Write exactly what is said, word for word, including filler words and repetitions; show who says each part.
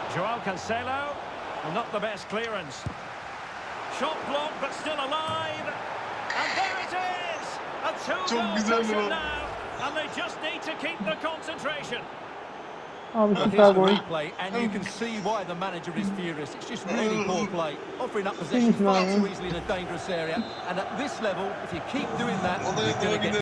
Speaker 1: Joao Cancelo. Well, not the best clearance. Shot blocked, but still alive. And there it is! A two-goal cushion now. And they just need to keep the concentration.
Speaker 2: Abi
Speaker 3: Well,
Speaker 2: süper
Speaker 3: here's the
Speaker 2: gol.
Speaker 3: replay, and you can see why the manager is furious. It's just really poor play, offering up possession far too easily in a dangerous area. And at this level, if you keep doing that, you're going to get